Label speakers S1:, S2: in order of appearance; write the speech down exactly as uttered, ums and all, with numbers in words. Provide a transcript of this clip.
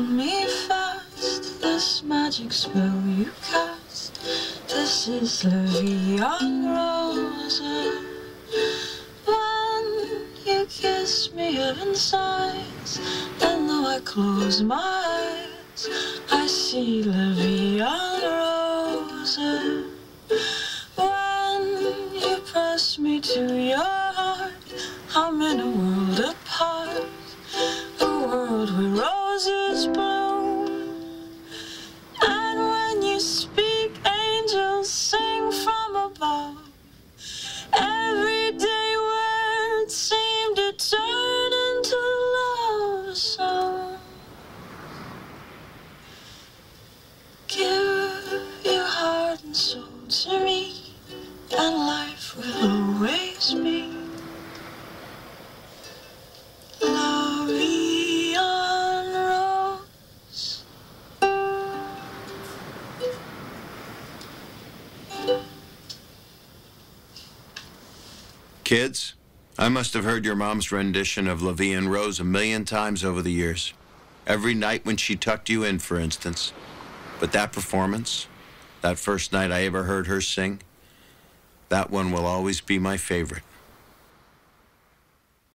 S1: hold me fast, this magic spell you cast. This is la vie en rose. When you kiss me, heaven sighs, and though I close my eyes, I see la vie en rose. When you press me to your heart, I'm in a world apart, a world where roses bloom. And when you speak, angels sing from above. Everyday words seem to turn into love songs. Give your heart and soul to me, and life will always be la vie en rose.
S2: Kids, I must have heard your mom's rendition of La Vie En Rose a million times over the years. Every night when she tucked you in, for instance. But that performance, that first night I ever heard her sing, that one will always be my favorite.